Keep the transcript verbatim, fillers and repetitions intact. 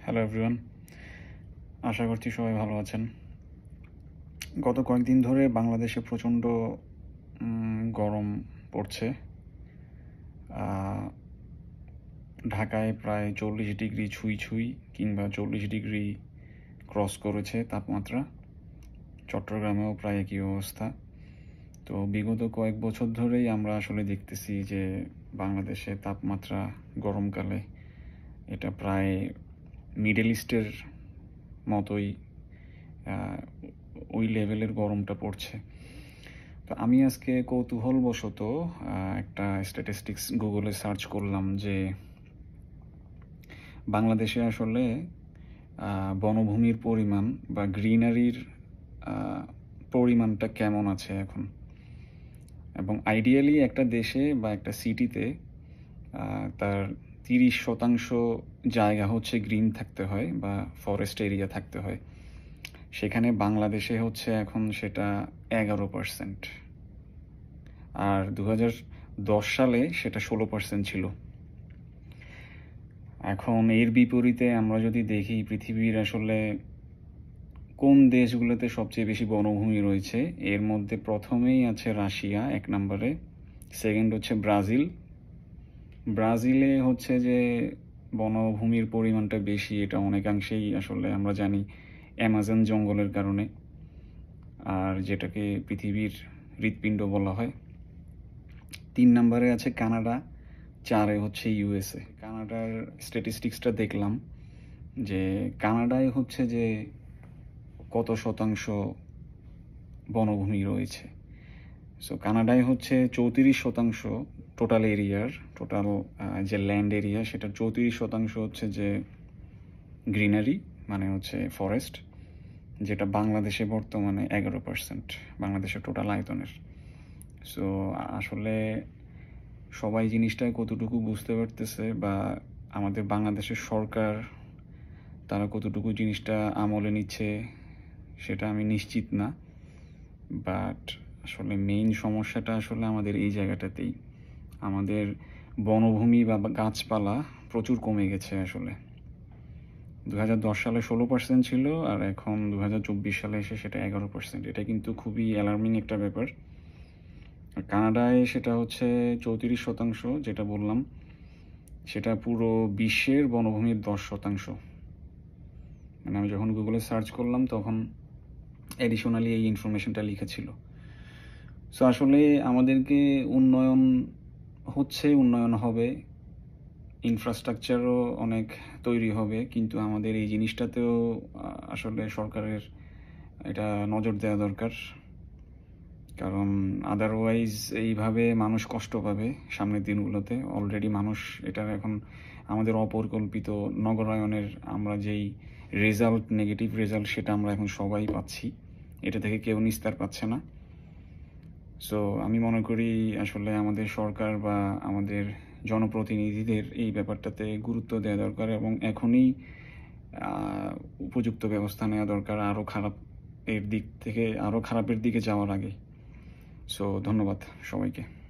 Hello everyone, আশা করছি সবাই ভালো আছেন। গত কয়েকদিন ধরে বাংলাদেশে প্রচণ্ড গরম পড়ছে। ঢাকায় প্রায় চল্লিশ ডিগ্রি ছুঁই ছুঁই কিংবা চল্লিশ ডিগ্রি ক্রস করেছে তাপমাত্রা। চট্টগ্রামেও প্রায় একই অবস্থা। তো বিগত কয়েক বছর ধরেই আমরা আসলে দেখতেছি যে বাংলাদেশে তাপমাত্রা গরমকালে এটা প্রায় মিডল ইস্টের মতোই ওই লেভেলের গরমটা পড়ছে। তো আমি আজকে কৌতূহলবশত একটা স্ট্যাটিস্টিক্স গুগলে সার্চ করলাম যে বাংলাদেশে আসলে বনভূমির পরিমাণ বা গ্রিনারির পরিমাণটা কেমন আছে এখন, এবং আইডিয়ালি একটা দেশে বা একটা সিটিতে তার তিরিশ শতাংশ জায়গা হচ্ছে গ্রিন থাকতে হয় বা ফরেস্ট এরিয়া থাকতে হয়। সেখানে বাংলাদেশে হচ্ছে এখন সেটা এগারো পার্সেন্ট, আর দু হাজার দশ সালে সেটা ষোলো পার্সেন্ট ছিল। এখন এর বিপরীতে আমরা যদি দেখি পৃথিবীর আসলে কোন দেশগুলোতে সবচেয়ে বেশি বনভূমি রয়েছে, এর মধ্যে প্রথমেই আছে রাশিয়া এক নম্বরে, সেকেন্ড হচ্ছে ব্রাজিল। ব্রাজিলে হচ্ছে যে বনভূমির পরিমাণটা বেশি, এটা অনেকাংশেই আসলে আমরা জানি অ্যামাজন জঙ্গলের কারণে, আর যেটাকে পৃথিবীর হৃৎপিণ্ড বলা হয়। তিন নম্বরে আছে কানাডা, চারে হচ্ছে ইউএসএ। কানাডার স্ট্যাটিস্টিক্সটা দেখলাম যে কানাডায় হচ্ছে যে কত শতাংশ বনভূমি রয়েছে। সো কানাডায় হচ্ছে চৌত্রিশ শতাংশ টোটাল এরিয়ার, টোটাল যে ল্যান্ড এরিয়া সেটার চৌত্রিশ শতাংশ হচ্ছে যে গ্রিনারি, মানে হচ্ছে ফরেস্ট, যেটা বাংলাদেশে বর্তমানে এগারো পার্সেন্ট বাংলাদেশের টোটাল আয়তনের। সো আসলে সবাই জিনিসটা কতটুকু বুঝতে পারতেছে বা আমাদের বাংলাদেশের সরকার তারা কতটুকু জিনিসটা আমলে নিচ্ছে সেটা আমি নিশ্চিত না, বাট আসলে মেইন সমস্যাটা আসলে আমাদের এই জায়গাটাতেই। আমাদের বনভূমি বা গাছপালা প্রচুর কমে গেছে আসলে। দু হাজার দশ সালে ষোলো পার্সেন্ট ছিল, আর এখন দু হাজার চব্বিশ সালে এসে সেটা এগারো পার্সেন্ট। এটা কিন্তু খুবই অ্যালার্মিং একটা ব্যাপার। কানাডায় সেটা হচ্ছে চৌত্রিশ শতাংশ, যেটা বললাম সেটা পুরো বিশ্বের বনভূমির দশ শতাংশ। মানে আমি যখন গুগলে সার্চ করলাম তখন অ্যাডিশনালি এই ইনফরমেশনটা লিখেছিল। সো আসলে আমাদেরকে উন্নয়ন হচ্ছে, উন্নয়ন হবে, ইনফ্রাস্ট্রাকচারও অনেক তৈরি হবে, কিন্তু আমাদের এই জিনিসটাতেও আসলে সরকারের এটা নজর দেওয়া দরকার, কারণ আদারওয়াইজ এইভাবে মানুষ কষ্ট পাবে সামনের দিনগুলোতে। অলরেডি মানুষ এটার এখন আমাদের অপরিকল্পিত নগরায়নের আমরা যেই রেজাল্ট, নেগেটিভ রেজাল্ট, সেটা আমরা এখন সবাই পাচ্ছি, এটা থেকে কেউ নিস্তার পাচ্ছে না। সো আমি মনে করি আসলে আমাদের সরকার বা আমাদের জনপ্রতিনিধিদের এই ব্যাপারটাতে গুরুত্ব দেওয়া দরকার এবং এখনই উপযুক্ত ব্যবস্থা নেওয়া দরকার, আরও খারাপ এর দিক থেকে আরও খারাপের দিকে যাওয়ার আগে। সো ধন্যবাদ সবাইকে।